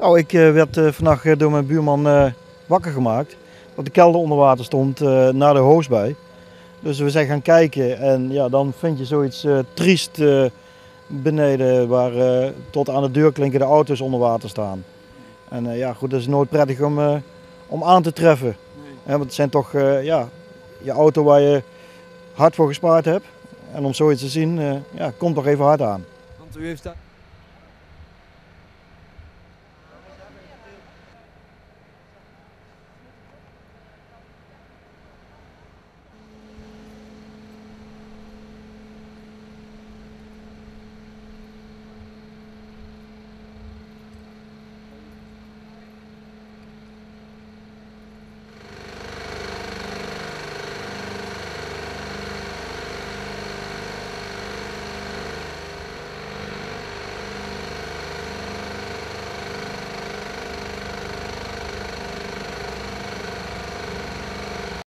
Nou, ik werd vannacht door mijn buurman wakker gemaakt. Dat de kelder onder water stond naar de hoos bij. Dus we zijn gaan kijken en ja, dan vind je zoiets triest beneden waar tot aan de deurklinken de auto's onder water staan. En ja, goed, dat is nooit prettig om aan te treffen. Want het zijn toch ja, je auto waar je hard voor gespaard hebt. En om zoiets te zien, ja, komt toch even hard aan. Want u heeft daar